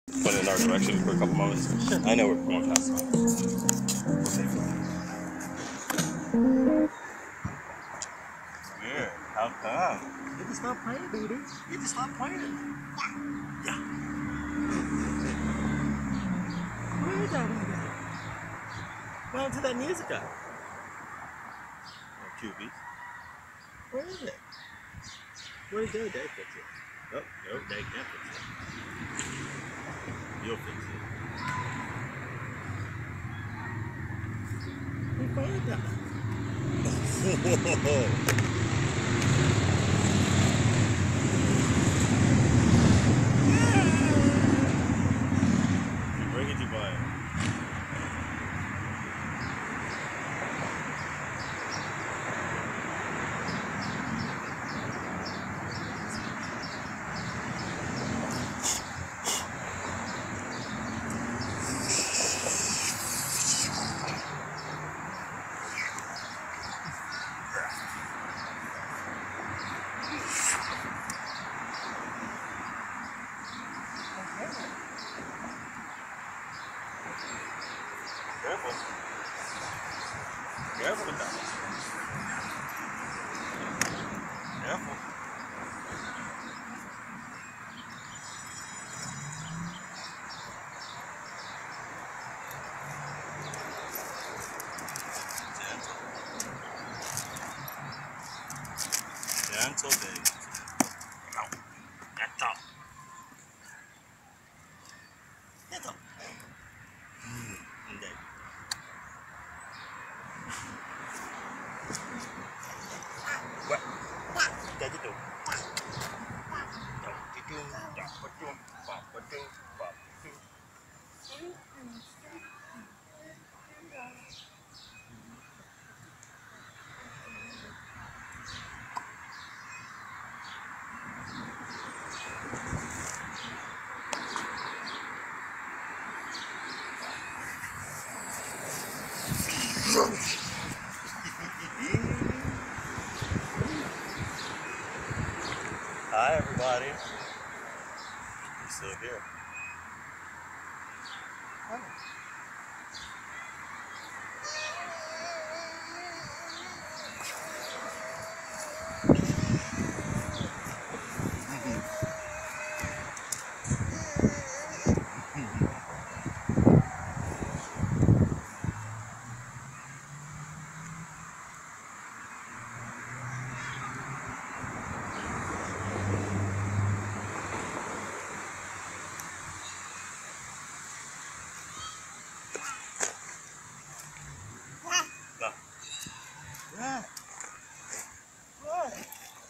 Went in our direction for a couple moments. I know we're going fast. Weird. How come? You just stop playing, baby. You just stop playing. Yeah. Where is that one? What happened to that music guy? QB. Where is it? Where's Dave? Dave fix it. Oh, no, Dave can't fix it. You'll fix it. Who fired that? Where did you buy it? Careful. Careful with that. Careful. Gentle, baby. Gentle. Gentle. Hindi. What? Daddy do. Hi, everybody. We're still here. Oh. What? What? Is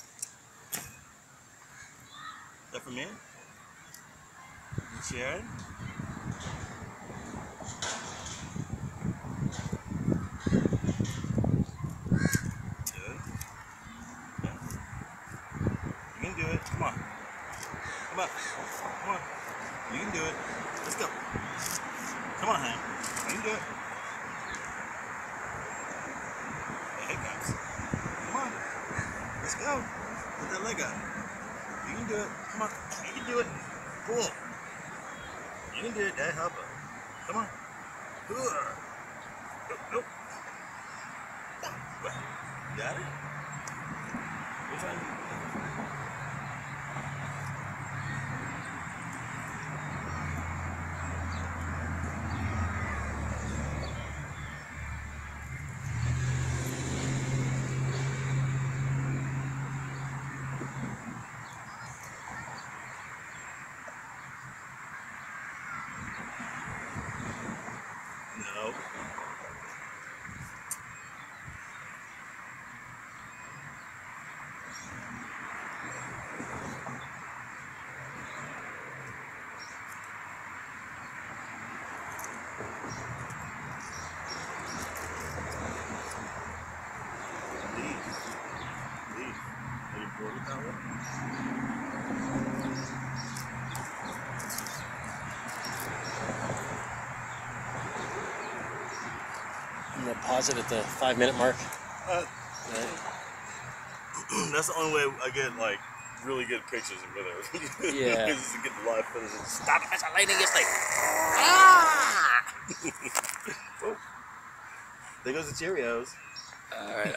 that for me? You sharing? Good. Yeah. You can do it. Come on. Come on. Come on. You can do it. Let's go. Come on, Hank. You can do it. Hey, guys. Come on. Let's go. Put that leg up. You can do it. Come on. You can do it. Cool. You can do it. Dad, help her. Come on. Nope. Nope. What? You got it? Which one? No. Leave. Leave. Are you bored with that one? I'm gonna pause it at the 5-minute mark. That's the only way I get like really good pictures with it. Yeah. This is getting live footage. Stop it! That's a lightning thing. Oh. There goes the Cheerios. All right.